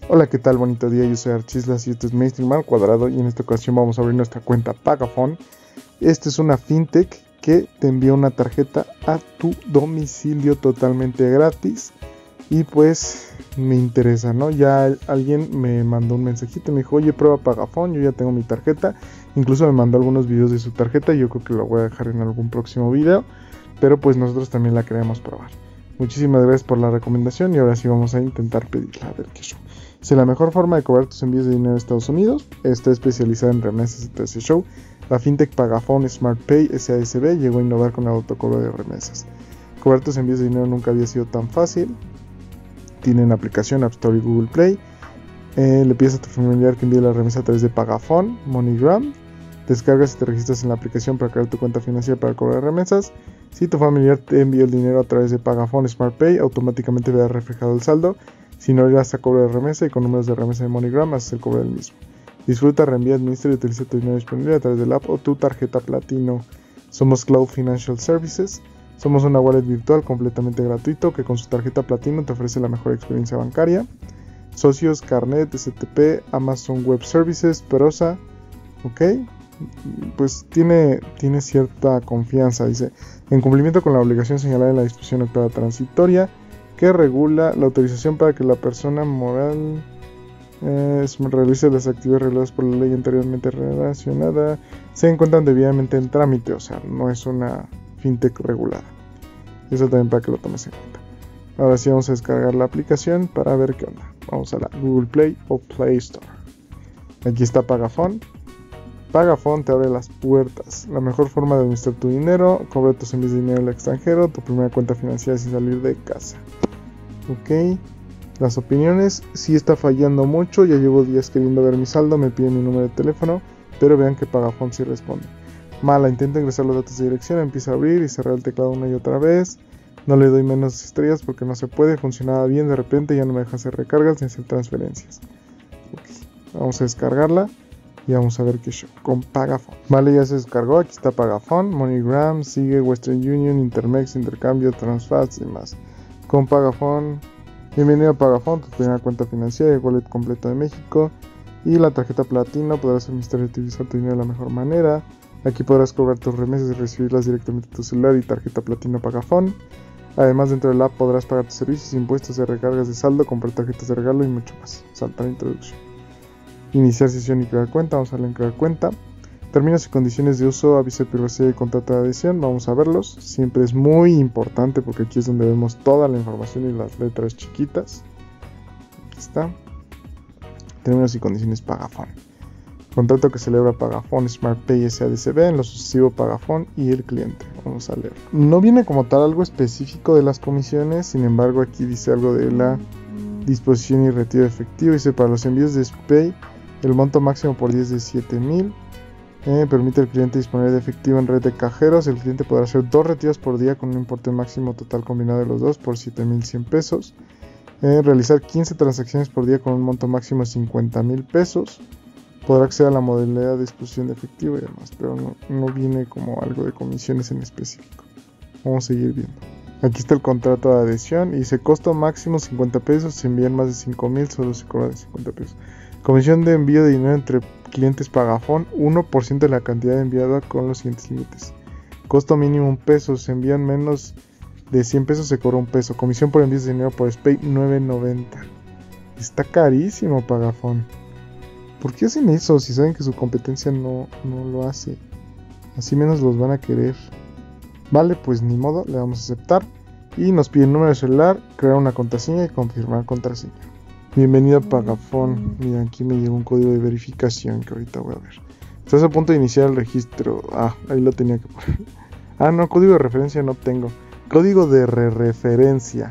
Hola, ¿qué tal? Bonito día, yo soy Archislas y esto es Mainstream al Cuadrado y en esta ocasión vamos a abrir nuestra cuenta Pagafone. Esta es una fintech que te envía una tarjeta a tu domicilio totalmente gratis y pues me interesa, ¿no? Ya alguien me mandó un mensajito y me dijo, oye, prueba Pagafone, yo ya tengo mi tarjeta, incluso me mandó algunos videos de su tarjeta y yo creo que lo voy a dejar en algún próximo video, pero pues nosotros también la queremos probar. Muchísimas gracias por la recomendación y ahora sí vamos a intentar pedirla, a ver qué show. Es la mejor forma de cobrar tus envíos de dinero a Estados Unidos. Está especializada en remesas y todo ese show. La fintech Pagafone Smart Pay SASB llegó a innovar con el autocobro de remesas. Cobrar tus envíos de dinero nunca había sido tan fácil. Tienen aplicación App Store y Google Play. Le pides a tu familiar que envíe la remesa a través de Pagafone, MoneyGram. Descargas y te registras en la aplicación para crear tu cuenta financiera para cobrar remesas. Si tu familiar te envió el dinero a través de Pagafone Smart Pay, automáticamente verá reflejado el saldo. Si no irás a cobro de remesa y con números de remesa de MoneyGram, haces el cobro del mismo. Disfruta, reenvía, administra y utiliza tu dinero disponible a través del app o tu tarjeta platino. Somos Cloud Financial Services. Somos una wallet virtual completamente gratuito que con su tarjeta platino te ofrece la mejor experiencia bancaria. Socios, Carnet, STP, Amazon Web Services, Perosa. Ok, pues tiene cierta confianza. Dice, en cumplimiento con la obligación señalada en la disposición octava transitoria, que regula la autorización para que la persona moral realice las actividades reguladas por la ley anteriormente relacionada, se encuentran debidamente en trámite, o sea, no es una fintech regulada. Eso también para que lo tomes en cuenta. Ahora sí vamos a descargar la aplicación para ver qué onda. Vamos a la Google Play o Play Store. Aquí está Pagafone. Pagafone te abre las puertas. La mejor forma de administrar tu dinero, cobra tus envíos de dinero al extranjero, tu primera cuenta financiera sin salir de casa. Ok, las opiniones, sí está fallando mucho, ya llevo días queriendo ver mi saldo, me piden mi número de teléfono, pero vean que Pagafone sí responde. Mala, intenta ingresar los datos de dirección, empieza a abrir y cerrar el teclado una y otra vez, no le doy menos estrellas porque no se puede, funcionaba bien, de repente ya no me deja hacer recargas ni hacer transferencias. Ok, vamos a descargarla y vamos a ver qué show con Pagafone. Vale, ya se descargó, aquí está Pagafone, MoneyGram, sigue Western Union, Intermex, Intercambio, Transfast y demás. Con Pagafone, bienvenido a Pagafone, tu primera cuenta financiera y wallet completa de México. Y la tarjeta platino, podrás administrar y utilizar tu dinero de la mejor manera. Aquí podrás cobrar tus remesas y recibirlas directamente a tu celular y tarjeta platino Pagafone. Además, dentro del app podrás pagar tus servicios, impuestos y recargas de saldo, comprar tarjetas de regalo y mucho más. Saltar introducción. Iniciar sesión y crear cuenta, vamos a darle en crear cuenta. Términos y condiciones de uso, aviso de privacidad y contrato de adhesión, vamos a verlos. Siempre es muy importante porque aquí es donde vemos toda la información y las letras chiquitas. Aquí está. Términos y condiciones Pagafone. Contrato que celebra Pagafone Smart Pay SADCB en lo sucesivo Pagafone y el cliente. Vamos a leer. No viene como tal algo específico de las comisiones, sin embargo aquí dice algo de la disposición y retiro de efectivo. Dice para los envíos de SPAY el monto máximo por 10 de 7,000. Permite al cliente disponer de efectivo en red de cajeros. El cliente podrá hacer 2 retiros por día con un importe máximo total combinado de los dos por 7,100 pesos. Realizar 15 transacciones por día con un monto máximo de 50,000 pesos. Podrá acceder a la modalidad de disposición de efectivo y demás, pero no viene como algo de comisiones en específico. Vamos a seguir viendo. Aquí está el contrato de adhesión y dice costo máximo 50 pesos. Si envían más de 5,000 solo se cobra de 50 pesos. Comisión de envío de dinero entre clientes Pagafone, 1% de la cantidad enviada con los siguientes límites. Costo mínimo 1 peso, se envían menos de 100 pesos se cobra 1 peso. Comisión por envíos de dinero por SPAY, 9.90. Está carísimo Pagafone. ¿Por qué hacen eso si saben que su competencia no lo hace? Así menos los van a querer. Vale, pues ni modo, le vamos a aceptar. Y nos pide el número de celular, crear una contraseña y confirmar contraseña. Bienvenido a Pagafone. Mira, aquí me llegó un código de verificación que ahorita voy a ver. Estás a punto de iniciar el registro. Ahí lo tenía que poner. No, código de referencia no tengo. Código de referencia.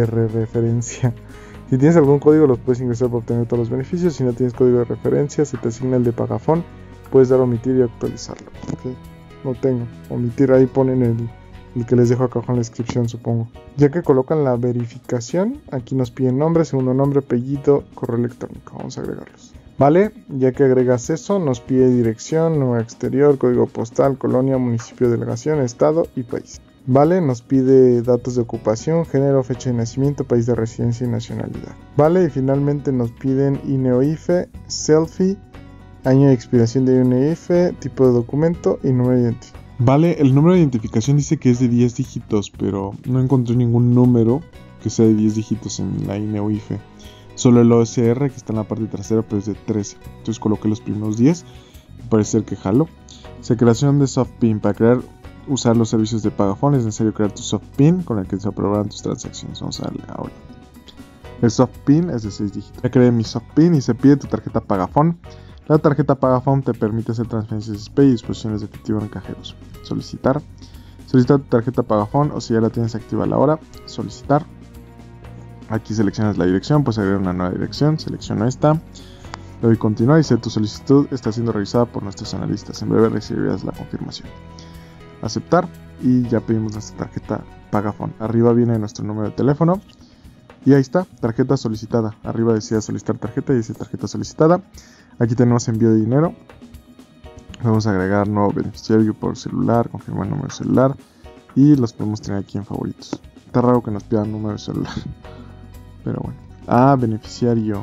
Si tienes algún código los puedes ingresar para obtener todos los beneficios. Si no tienes código de referencia, se te asigna el de Pagafone. Puedes dar omitir y actualizarlo. Okay. No tengo. Omitir, ahí ponen el que les dejo acá en la descripción, supongo. Ya que colocan la verificación, aquí nos piden nombre, segundo nombre, apellido, correo electrónico. Vamos a agregarlos. Vale, ya que agregas eso, nos pide dirección, número exterior, código postal, colonia, municipio, delegación, estado y país. Vale, nos pide datos de ocupación, género, fecha de nacimiento, país de residencia y nacionalidad. Vale, y finalmente nos piden INE o IFE, selfie, año de expiración de INE o IFE, tipo de documento y número de identificación. Vale, el número de identificación dice que es de 10 dígitos, pero no encontré ningún número que sea de 10 dígitos en la INE o IFE. Solo el OSR, que está en la parte trasera, pero es de 13. Entonces coloqué los primeros 10, parece ser que jalo. Creación de SoftPin. Para usar los servicios de Pagafon es necesario crear tu SoftPin con el que se aprobarán tus transacciones. Vamos a darle ahora. El SoftPin es de 6 dígitos. Ya creé mi SoftPin y se pide tu tarjeta Pagafon. La tarjeta Pagafon te permite hacer transferencias SPAY y disposiciones de efectivo en cajeros. Solicitar. Solicita tu tarjeta Pagafon o si ya la tienes activa a la hora. Solicitar. Aquí seleccionas la dirección, puedes agregar una nueva dirección. Selecciono esta. Le doy continuar y dice tu solicitud está siendo revisada por nuestros analistas. En breve recibirás la confirmación. Aceptar y ya pedimos nuestra tarjeta Pagafon. Arriba viene nuestro número de teléfono y ahí está, tarjeta solicitada. Arriba decía solicitar tarjeta y dice tarjeta solicitada. Aquí tenemos envío de dinero. Vamos a agregar nuevo beneficiario por celular, confirmar el número de celular y los podemos tener aquí en favoritos. Está raro que nos pidan número de celular, pero bueno. Beneficiario.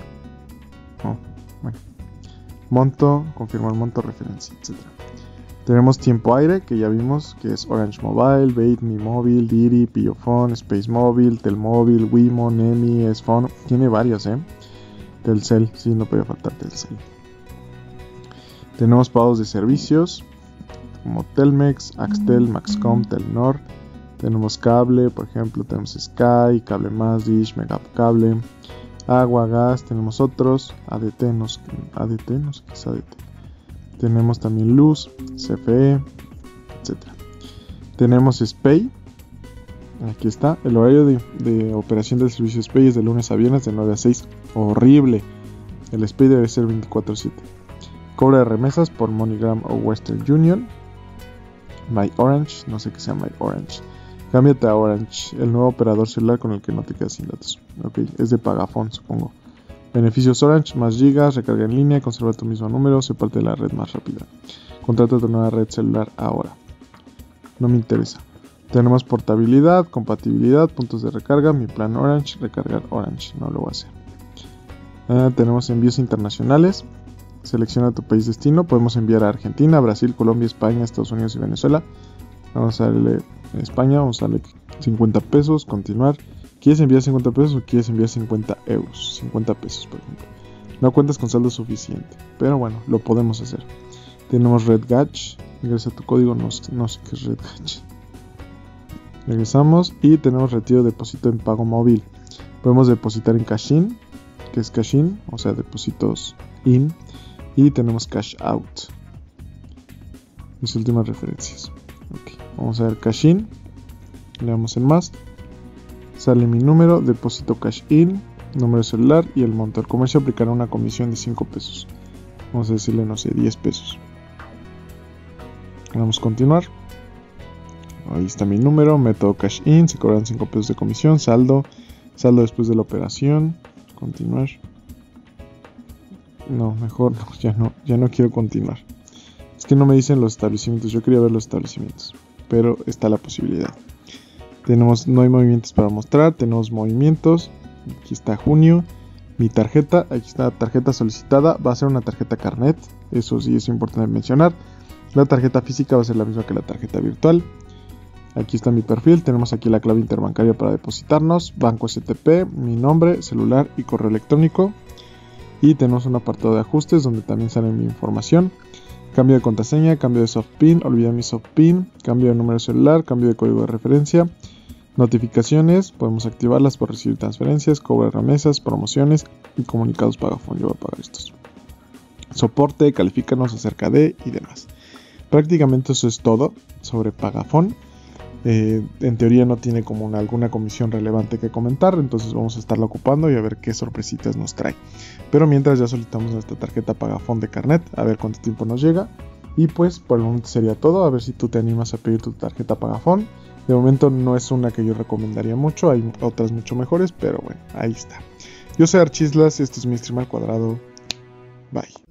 Bueno. Monto, confirmar monto, referencia, etc. Tenemos tiempo aire, que ya vimos, que es Orange Mobile, Bait, Mi Móvil, Didi, Pillofone, Space Mobile, Telmóvil, Wimo, Nemi, S-Phone. Tiene varios, Telcel, sí, no puede faltar Telcel. Tenemos pagos de servicios, como Telmex, Axtel, Maxcom, Telnor. Tenemos cable, por ejemplo, tenemos Sky, Cable Más, Dish, Megacable. Agua, gas, tenemos otros, ADT, no sé qué es ADT. Tenemos también luz, CFE, etc. Tenemos SPAY, aquí está, el horario de operación del servicio SPAY es de lunes a viernes de 9 a 6, horrible, el SPAY debe ser 24/7. Cobra de remesas por MoneyGram o Western Union. My Orange, no sé qué sea My Orange. Cámbiate a Orange, el nuevo operador celular con el que no te quedas sin datos. Ok, es de Pagafon, supongo. Beneficios Orange, más gigas, recarga en línea, conserva tu mismo número, sé parte de la red más rápida. Contrata tu nueva red celular ahora. No me interesa. Tenemos portabilidad, compatibilidad, puntos de recarga, mi plan Orange, recargar Orange, no lo voy a hacer. Tenemos envíos internacionales. Selecciona tu país destino, podemos enviar a Argentina, Brasil, Colombia, España, Estados Unidos y Venezuela. Vamos a darle en España, vamos a darle 50 pesos, continuar. ¿Quieres enviar 50 pesos o quieres enviar 50 euros? 50 pesos, por ejemplo. No cuentas con saldo suficiente, pero bueno, lo podemos hacer. Tenemos RedGatch, ingresa tu código, no sé qué es RedGatch. Regresamos y tenemos retiro de depósito en pago móvil. Podemos depositar en Cash-in, que es Cash-in, o sea, depósitos in. Y tenemos Cash Out. Mis últimas referencias. Okay. Vamos a ver Cash In. Le damos en más. Sale mi número, depósito Cash In, número de celular y el monto. El comercio aplicará una comisión de 5 pesos. Vamos a decirle, no sé, 10 pesos. Vamos a continuar. Ahí está mi número, método Cash In, se cobran 5 pesos de comisión, saldo después de la operación. Continuar. No, mejor no, ya no quiero continuar. Es que no me dicen los establecimientos, yo quería ver los establecimientos, pero está la posibilidad. No hay movimientos para mostrar, tenemos movimientos. Aquí está junio, mi tarjeta, aquí está la tarjeta solicitada, va a ser una tarjeta Carnet, eso sí es importante mencionar. La tarjeta física va a ser la misma que la tarjeta virtual. Aquí está mi perfil, tenemos aquí la clave interbancaria para depositarnos, banco STP, mi nombre, celular y correo electrónico. Y tenemos un apartado de ajustes donde también sale mi información. Cambio de contraseña, cambio de SoftPin, olvidé mi SoftPin, cambio de número celular, cambio de código de referencia. Notificaciones, podemos activarlas por recibir transferencias, cobro de remesas, promociones y comunicados Pagafon. Yo voy a pagar estos. Soporte, califícanos acerca de y demás. Prácticamente eso es todo sobre Pagafon. En teoría no tiene como alguna comisión relevante que comentar, entonces vamos a estarla ocupando y a ver qué sorpresitas nos trae. Pero mientras ya solicitamos nuestra tarjeta Pagafon de Carnet, a ver cuánto tiempo nos llega. Y pues por el momento sería todo, a ver si tú te animas a pedir tu tarjeta Pagafon. De momento no es una que yo recomendaría mucho, hay otras mucho mejores, pero bueno, ahí está. Yo soy Archislas, este es mi stream al cuadrado. Bye.